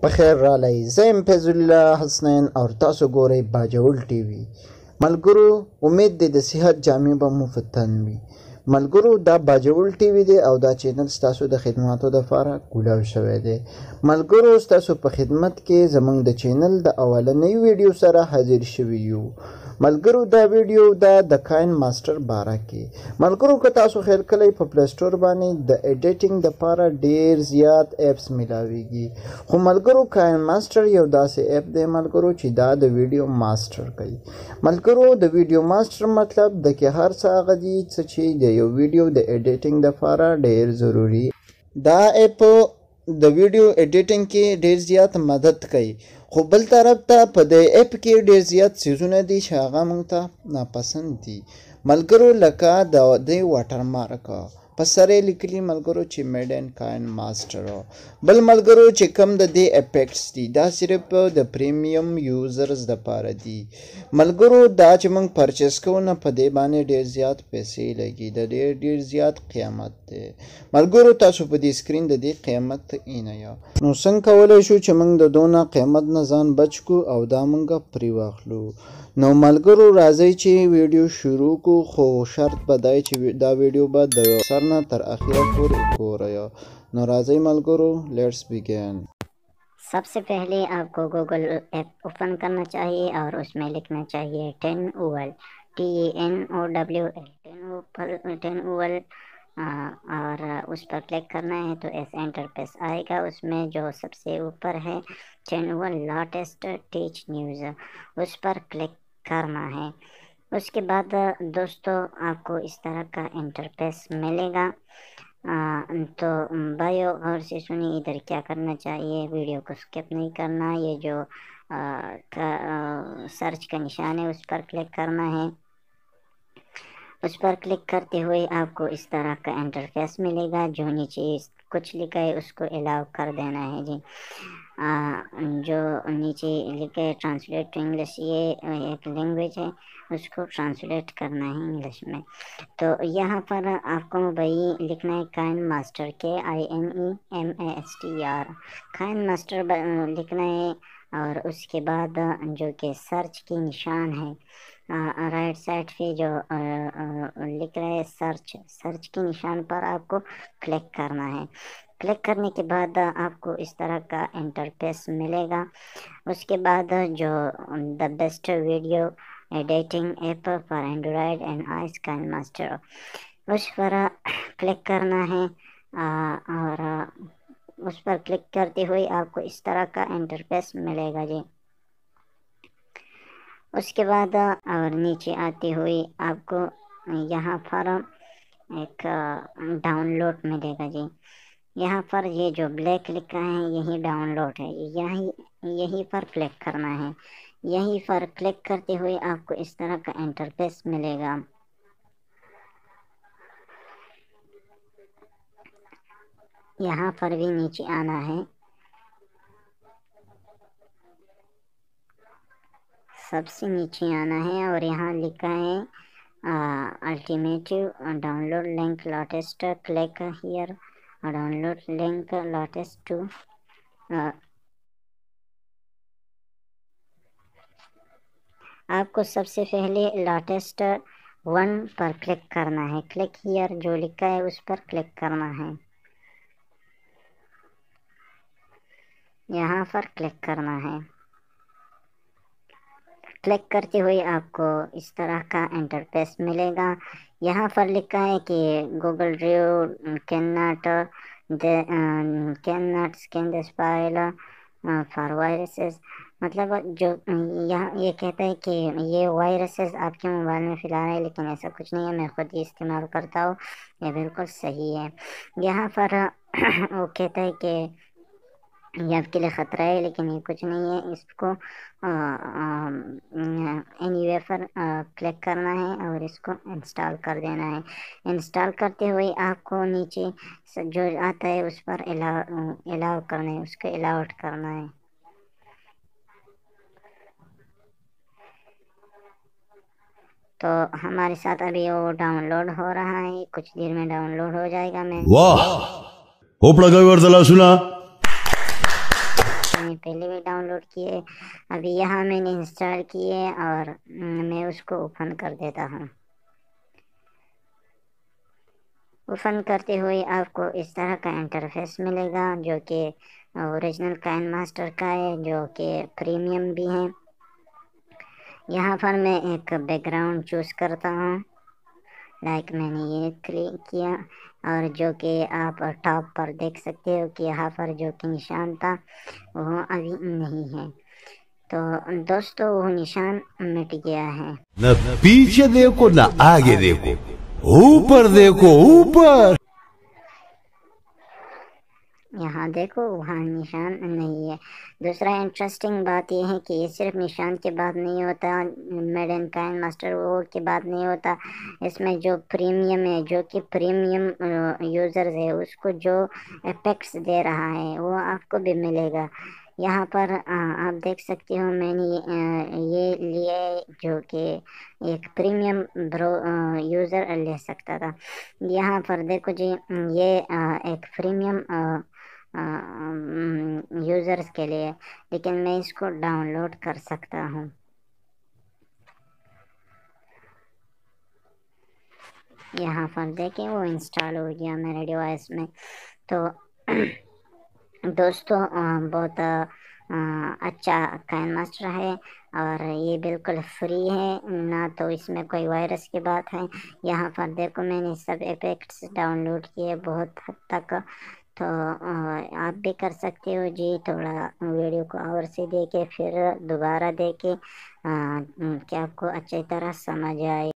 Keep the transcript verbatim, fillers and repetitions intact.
بخیر رالی زم فیضullah حسنین اور تاسو ګورئ باجوړ ټي وي. ملګرو امید دی د صحت جامع به مو فتن وي. ملګرو دا باجوړ ټي وي دی او دا چینل ستاسو د خدماتو دپاره کولاو شوی دی. ملګرو ستاسو په خدمت کې زموږ د چینل د اولنۍ ویډیو سره حاضر شوي یو. ملګرو دا ویډیو دا د کاین ماسټر باره کې. ملګرو که تاسو خیال کلی په پلی سټور باندې د ایډیټینګ دپاره ډیر زیات اپس میلاویږي، خو ملګرو کاین ماسټر یو داسې اپ دی ملګرو چې دا د ویډیو ماسټر کوي. ملګرو د ویډیو ماسټر مطلب د کې هر څه هغه دي څه چې د یو ویډیو د ایډیټینګ دپاره ډیر ضروري. دا اپ د ویډیو ایډیټینګ کې ډیر زیات مدد کوي، خو بل طرف ته په دې اپ کې ډیر زیات څیزونه دي چې هغه موږ ته ناپسند دي. ملګرو لکه د دې واټر مارک په سر یې لیکلي ملګرو چې میډ ان کاین ماسټر. بل ملګرو چې کم د دې افیکټس دي دا صرف د پریمیم یوزرز دپاره دي. ملګرو دا چې موږ پرچیز کوو نه په دې باندې ډیر زیات پیسې لګي، د ډیر ډیر زیات قیمت دی. ملګرو تاسو په دې سکرین د دې قیمت اینه یا نو څنګه کولی شو چې موږ د دونه قیمت نه ځان بچ کو او دا موږ پرې واخلو. نو ملګرو راځئ چې ویډیو شروع کو، خو شرط به دی چې دا ویډیو به د سر نه تر اخره پورې ګورئ. نو راځئ ملګرو لیٹس بگین. سب سے پہلے آپ کو گوگل ایپ اوپن کرنا چاہیے اور اس میں لکھنا چاہیے tan owl T A N O W L tan owl اور اس پر کلک کرنا ہے تو ایسا انٹرفیس آئے گا. اس میں جو سب سے اوپر ہے tan owl latest tech news اس پر کلک کرنا ہے. اس کے بعد دوستو آپ کو اس طرح کا انٹرفیس ملے گا. آ, تو بھائیو غور سے سنیے ادھر کیا کرنا چاہیے، ویڈیو کو اسکپ نہیں کرنا. یہ جو آ, کا, آ, سرچ کا نشان ہے اس پر کلک کرنا ہے. اس پر کلک کرتے ہوئے آپ کو اس طرح کا انٹرفیس ملے گا. جو نیچے کچھ لکھا ہے اس کو الاؤ کر دینا ہے جی. آ, جو نیچے لکھا ہے ٹرانسلیٹ ٹو انگلش، یہ ایک لینگویج ہے، اس کو ٹرانسلیٹ کرنا ہے انگلش میں. تو یہاں پر آپ کو بھائی لکھنا ہے کائن ماسٹر، کے K I N E M A S T, کائن ماسٹر لکھنا ہے. اور اس کے بعد جو کہ سرچ کی نشان ہے رائٹ سائڈ پہ جو لکھ رہا ہے سرچ سرچ کے نشان پر آپ کو کلک کرنا ہے. کلک کرنے کے بعد آپ کو اس طرح کا انٹرفیس ملے گا. اس کے بعد جو the best video editing app for Android and آئس کائن ماسٹر اس پر کلک کرنا ہے. اور اس پر کلک کرتے ہوئے آپ کو اس طرح کا انٹرفیس ملے گا جی. اس کے بعد اور نیچے آتے ہوئے آپ کو یہاں پر ایک ڈاؤن لوڈ ملے گا جی. یہاں پر یہ جو بلیک لکھا ہے یہی ڈاؤن لوڈ ہے، یہی یہی پر کلک کرنا ہے. یہی پر کلک کرتے ہوئے آپ کو اس طرح کا انٹرفیس ملے گا. یہاں پر بھی نیچے آنا ہے، سب سے نیچے آنا ہے اور یہاں لکھا ہے الٹیمیٹو download link latest, click here download link latest two. آپ کو سب سے پہلے لیٹسٹ ون پر کلک کرنا ہے. کلک ہیئر جو لکھا ہے اس پر کلک کرنا ہے. یہاں پر کلک کرنا ہے. کلک کرتے ہوئے آپ کو اس طرح کا انٹرفیس ملے گا. یہاں پر لکھا ہے کہ Google Drive can not can not scan this file for viruses. مطلب جو یہاں یہ کہتا ہے کہ یہ وائرسز آپ کے موبائل میں پھیلا رہے ہیں، لیکن ایسا کچھ نہیں ہے، میں خود ہی استعمال کرتا ہوں، یہ بالکل صحیح ہے. یہاں پر وہ کہتا ہے کہ یہ آپ کے لیے خطرہ ہے، لیکن یہ کچھ نہیں ہے. اس کو اینی وے پر کلک کرنا ہے اور اس کو انسٹال کر دینا ہے. انسٹال کرتے ہوئے آپ کو نیچے جو آتا ہے اس پر الاؤ الاؤ کرنا ہے، اس کو الاؤٹ کرنا ہے. تو ہمارے ساتھ ابھی وہ ڈاؤن لوڈ ہو رہا ہے، کچھ دیر میں ڈاؤن لوڈ ہو جائے گا. میں واہ اوپڑا کا ورزلا سنا پہلے بھی ڈاؤن لوڈ کیے، ابھی یہاں میں نے انسٹال کیے اور میں اس کو اوپن کر دیتا ہوں۔ اوپن کرتے ہوئے آپ کو اس طرح کا انٹرفیس ملے گا جو کہ اوریجنل کائن ماسٹر کا ہے، جو کہ پریمیم بھی ہے۔ یہاں پر میں ایک بیک گراؤنڈ چوز کرتا ہوں، لائک میں نے یہ کلک کیا، اور جو کہ آپ ٹاپ پر دیکھ سکتے ہو کہ یہاں پر جو کہ نشان تھا وہ ابھی نہیں ہے۔ تو دوستو وہ نشان مٹ گیا ہے۔ نہ پیچھے دیکھو نہ آگے دیکھو، اوپر دیکھو اوپر۔ یہاں دیکھو وہاں نشان نہیں ہے۔ دوسرا انٹرسٹنگ بات یہ ہے کہ یہ صرف نشان کے بعد نہیں ہوتا، میڈ ان کائن ماسٹر وہ کے بعد نہیں ہوتا، اس میں جو پریمیم ہے، جو کہ پریمیم یوزرز ہے، اس کو جو ایپیکس دے رہا ہے وہ آپ کو بھی ملے گا۔ یہاں پر آپ دیکھ سکتے ہو میں نے یہ لیے جو کہ ایک پریمیم برو یوزر لے سکتا تھا۔ یہاں پر دیکھو جی یہ ایک پریمیم یوزرز کے لیے، لیکن میں اس کو ڈاؤن لوڈ کر سکتا ہوں۔ یہاں پر دیکھیں وہ انسٹال ہو گیا میرے ڈیوائس میں۔ تو دوستو بہت اچھا کائن ماسٹر ہے اور یہ بالکل فری ہے، نہ تو اس میں کوئی وائرس کی بات ہے۔ یہاں پر دیکھو میں نے سب ایپیکس ڈاؤن لوڈ کیے بہت حد تک، تو آپ بھی کر سکتے ہو جی۔ تھوڑا ویڈیو کو اور سے دیکھے پھر دوبارہ دیکھے کہ آپ کو اچھی طرح سمجھ آئے۔